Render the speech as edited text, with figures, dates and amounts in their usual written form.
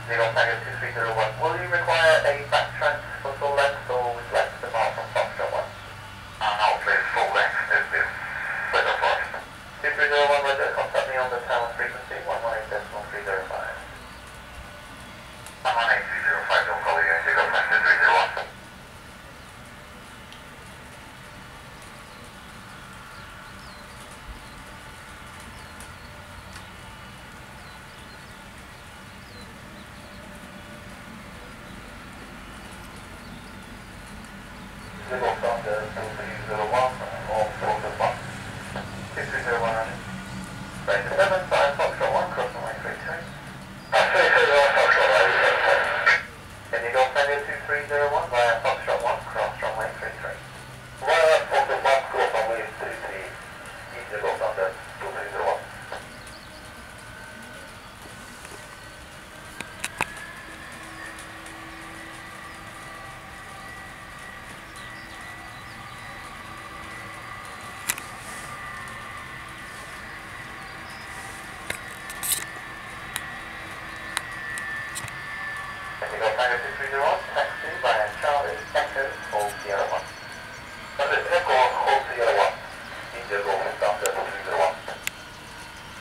Zero Tango 2301. Will you require a back transfer full length or with length depart from Foxtrot 1? No, please, full length. This better first. 2301, Roger. Contact me on the tower frequency 118.305. 18305, don't call you. Zero Tango 2301. Zero Thunder 2301, all sorts of 1. 2301, Ranger 7, 5 Foxtrot 1, cross runway 33. 330 Foxtrot, Can you go Tango 2301 via Foxtrot 1, cross runway 33. via Foxtrot 1, cross runway 33. Zero Thunder 2301. Can you go Tango 2301, taxi via Charlie Echo